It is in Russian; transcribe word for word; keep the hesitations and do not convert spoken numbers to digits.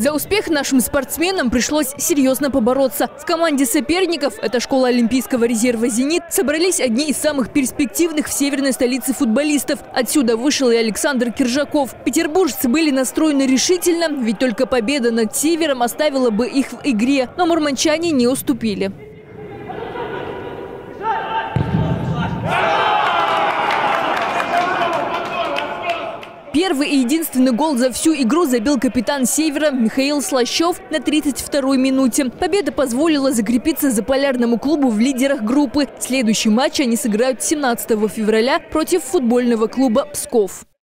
За успех нашим спортсменам пришлось серьезно побороться. В команде соперников, это школа Олимпийского резерва «Зенит», собрались одни из самых перспективных в северной столице футболистов. Отсюда вышел и Александр Киржаков. Петербуржцы были настроены решительно, ведь только победа над «Севером» оставила бы их в игре. Но мурманчане не уступили. Первый и единственный гол за всю игру забил капитан «Севера» Михаил Слащев на тридцать второй минуте. Победа позволила закрепиться Заполярному клубу в лидерах группы. Следующий матч они сыграют семнадцатого февраля против футбольного клуба «Псков».